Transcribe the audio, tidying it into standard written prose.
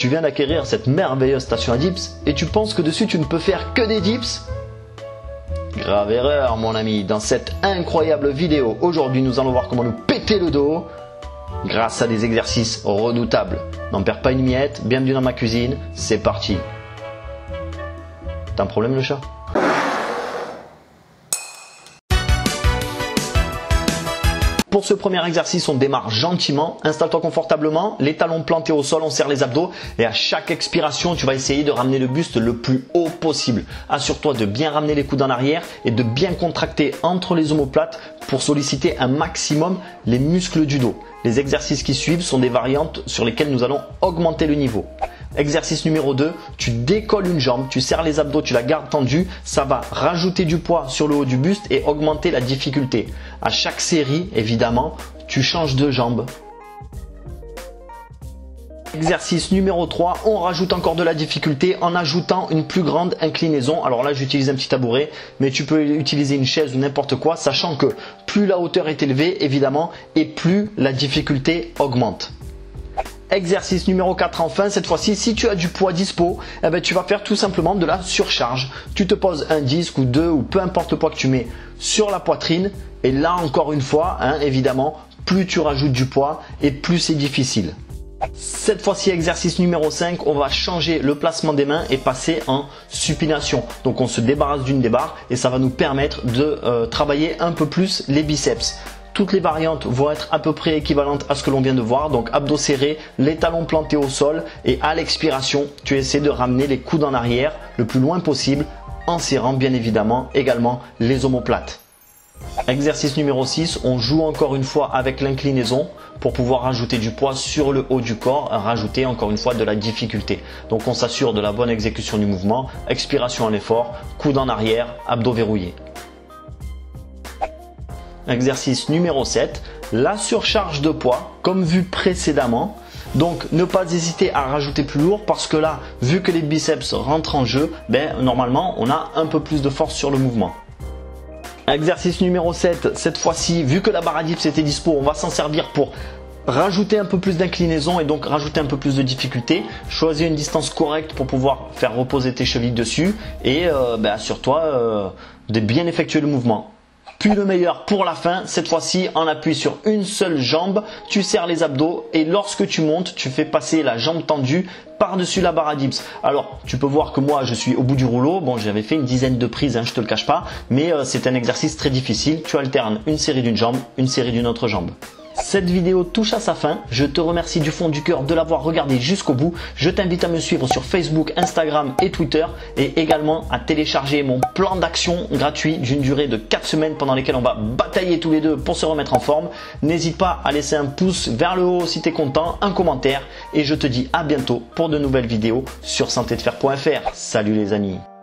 Tu viens d'acquérir cette merveilleuse station à dips et tu penses que dessus tu ne peux faire que des dips? Grave erreur mon ami. Dans cette incroyable vidéo, aujourd'hui nous allons voir comment nous péter le dos grâce à des exercices redoutables. N'en perds pas une miette, bienvenue dans ma cuisine, c'est parti. T'as un problème le chat? Pour ce premier exercice, on démarre gentiment. Installe-toi confortablement, les talons plantés au sol, on serre les abdos et à chaque expiration, tu vas essayer de ramener le buste le plus haut possible. Assure-toi de bien ramener les coudes en arrière et de bien contracter entre les omoplates pour solliciter un maximum les muscles du dos. Les exercices qui suivent sont des variantes sur lesquelles nous allons augmenter le niveau. Exercice numéro 2, tu décolles une jambe, tu serres les abdos, tu la gardes tendue, ça va rajouter du poids sur le haut du buste et augmenter la difficulté. À chaque série, évidemment, tu changes de jambe. Exercice numéro 3, on rajoute encore de la difficulté en ajoutant une plus grande inclinaison. Alors là, j'utilise un petit tabouret, mais tu peux utiliser une chaise ou n'importe quoi, sachant que plus la hauteur est élevée, évidemment, et plus la difficulté augmente. Exercice numéro 4 enfin, cette fois-ci, si tu as du poids dispo, tu vas faire tout simplement de la surcharge. Tu te poses un disque ou deux ou peu importe le poids que tu mets sur la poitrine et là encore une fois, évidemment, plus tu rajoutes du poids et plus c'est difficile. Cette fois-ci, exercice numéro 5, on va changer le placement des mains et passer en supination. Donc on se débarrasse d'une des barres et ça va nous permettre de travailler un peu plus les biceps. Toutes les variantes vont être à peu près équivalentes à ce que l'on vient de voir. Donc abdos serrés, les talons plantés au sol et à l'expiration, tu essaies de ramener les coudes en arrière le plus loin possible en serrant bien évidemment également les omoplates. Exercice numéro 6, on joue encore une fois avec l'inclinaison pour pouvoir rajouter du poids sur le haut du corps, rajouter encore une fois de la difficulté. Donc on s'assure de la bonne exécution du mouvement, expiration en effort, coude en arrière, abdos verrouillés. Exercice numéro 7, la surcharge de poids comme vu précédemment. Donc ne pas hésiter à rajouter plus lourd parce que là, vu que les biceps rentrent en jeu, normalement on a un peu plus de force sur le mouvement. Exercice numéro 7, cette fois-ci, vu que la barre à dips était dispo, on va s'en servir pour rajouter un peu plus d'inclinaison et donc rajouter un peu plus de difficulté. Choisis une distance correcte pour pouvoir faire reposer tes chevilles dessus et assure-toi de bien effectuer le mouvement. Puis le meilleur pour la fin, cette fois-ci en appui sur une seule jambe, tu serres les abdos et lorsque tu montes, tu fais passer la jambe tendue par-dessus la barre à dips. Alors tu peux voir que moi je suis au bout du rouleau, bon j'avais fait une dizaine de prises, je te le cache pas, mais c'est un exercice très difficile, tu alternes une série d'une jambe, une série d'une autre jambe. Cette vidéo touche à sa fin, je te remercie du fond du cœur de l'avoir regardé jusqu'au bout. Je t'invite à me suivre sur Facebook, Instagram et Twitter et également à télécharger mon plan d'action gratuit d'une durée de 4 semaines pendant lesquelles on va batailler tous les deux pour se remettre en forme. N'hésite pas à laisser un pouce vers le haut si tu es content, un commentaire et je te dis à bientôt pour de nouvelles vidéos sur santédefer.fr. Salut les amis.